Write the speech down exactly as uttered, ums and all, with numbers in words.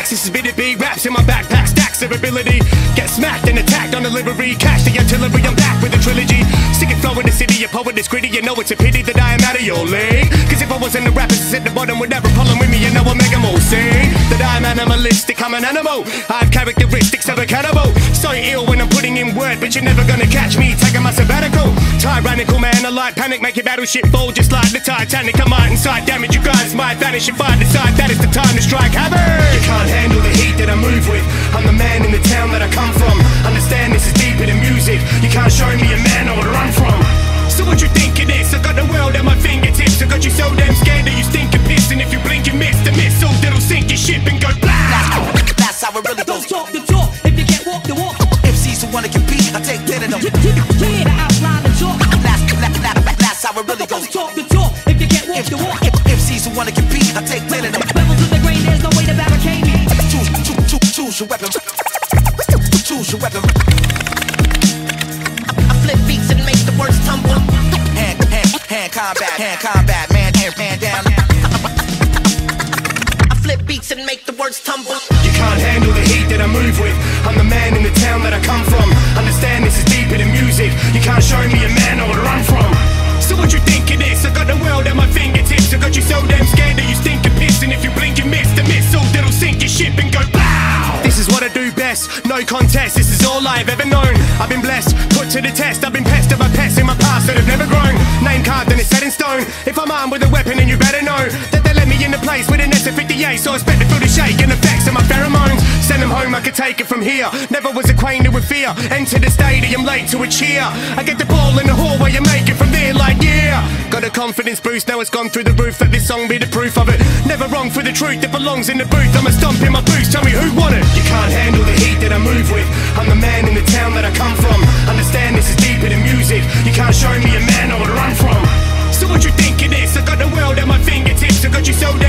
facts. This is B two B raps in my backpack, stacks of ability. Get smacked and attacked on delivery. Cash the artillery, I'm back with a trilogy. Sick and flow in the city, your poet is gritty. You know it's a pity that I am out of your league. Cause if I wasn't a rapper, at the bottom would never problem with me. You know I make them all sing that I'm animalistic, I'm an animal. I have characteristics of a cannibal. So ill when I'm putting in word, but you're never gonna catch me taking my sabbatical. Tyrannical man, I like panic, make your battleship fall just like the Titanic. I might inside damage, you guys might vanish if I decide that is the time to strike havoc. You can't handle the heat that I move with. I'm the man in the town that I come from. Understand this is deeper than music. You can't show me a man I would run from. So what you think it is? I got the world at my fingertips. I got you so damn scared that you stink and piss. And if you blink you miss the missile that'll sink your ship and go blah. That's how it really goes. Don't talk the talk if you can't walk the walk. M Cs who wanna compete, I take ten of them. Yeah, the outline the talk. That's, that, that, that's how it really goes. Don't talk the talk if you can't walk the walk. M Cs who wanna compete, I take ten of them. Level to the grain, there's no way to barricade me. Choose, choose, choose, choose your weapon. Choose your weapon. I flip beats and make the words tumble. Hand, hand, hand combat, hand combat, man, hand, man down. I flip beats and make the words tumble. You can't handle the heat that I move with. I'm the man in the town that I come from. Understand this is deeper than music. You can't show me a man I would run from. So what you think it is? I got the world at my fingertips. I got you so damn scared that you stink and piss. And if you blink you miss the missile that'll sink your ship and go BLOW. This is what I do best, no contest. This is all I've ever known. I've been blessed, put to the test. I've been pestered by pests in my past that have never grown. Name carved and it's set in stone. If I'm armed with a weapon then you better know that they let me in the place with an S fifty-eight. So I expect to feel the shake and effects of my pheromones. Send them home, I could take it from here. Never was acquainted with fear. Enter the stadium late to a cheer. I get the ball in the hallway and make it from there like yeah. Got a confidence boost, now it's gone through the roof. Let this song be the proof of it. Never wrong for the truth that belongs in the booth. I'ma stomp in my boots, tell me who won it. You can't handle the heat that I move with. I'm the man in the town that I come from. Understand this is deeper than music. You can't show me a man I would run from. So what you think it is? I got the world at my fingertips. I got you so